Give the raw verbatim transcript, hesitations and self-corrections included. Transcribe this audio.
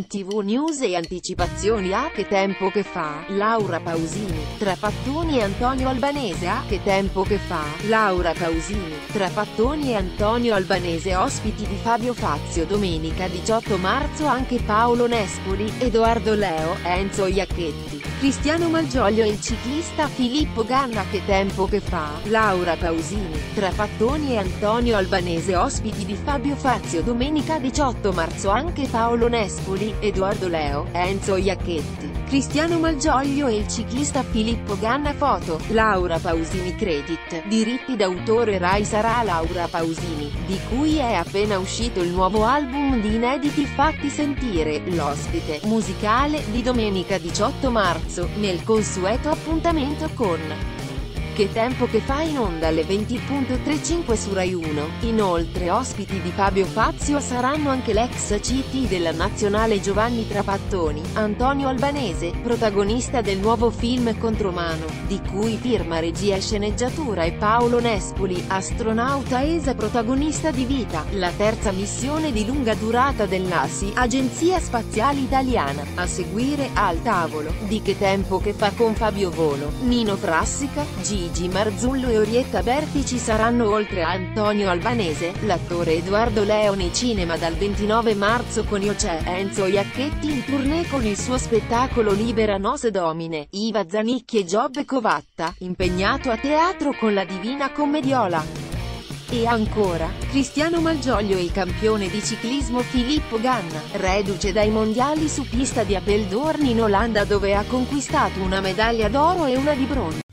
tivù News e anticipazioni. A che tempo che fa, Laura Pausini, tra Pattoni e Antonio Albanese. A che tempo che fa, Laura Pausini, tra Pattoni e Antonio Albanese. Ospiti di Fabio Fazio domenica diciotto marzo anche Paolo Nespoli, Edoardo Leo, Enzo Iacchetti, Cristiano Malgioglio e il ciclista Filippo Ganna. Che tempo che fa, Laura Pausini, tra Pattoni e Antonio Albanese. Ospiti di Fabio Fazio domenica diciotto marzo anche Paolo Nespoli, Edoardo Leo, Enzo Iacchetti, Cristiano Malgioglio e il ciclista Filippo Ganna. Foto, Laura Pausini. Credit, diritti d'autore Rai. Sarà Laura Pausini, di cui è appena uscito il nuovo album di inediti Fatti sentire, l'ospite musicale di domenica diciotto marzo, nel consueto appuntamento con Che tempo che fa, in onda alle venti e trentacinque su Rai uno. Inoltre ospiti di Fabio Fazio saranno anche l'ex C T della nazionale Giovanni Trapattoni, Antonio Albanese, protagonista del nuovo film Contromano, di cui firma regia e sceneggiatura, e Paolo Nespoli, astronauta E S A protagonista di Vita, la terza missione di lunga durata dell'A S I, Agenzia Spaziale Italiana. A seguire, al tavolo di Che tempo che fa con Fabio Volo, Nino Frassica, Gigi Marzullo e Orietta Berti. Ci saranno, oltre a Antonio Albanese, l'attore Edoardo Leo nei cinema dal ventinove marzo con Io c'è, Enzo Iacchetti in tournée con il suo spettacolo Libera Nos Domine, Iva Zanicchi e Giobbe Covatta, impegnato a teatro con La Divina Commediola. E ancora, Cristiano Malgioglio e il campione di ciclismo Filippo Ganna, reduce dai mondiali su pista di Apeldoorn in Olanda, dove ha conquistato una medaglia d'oro e una di bronzo.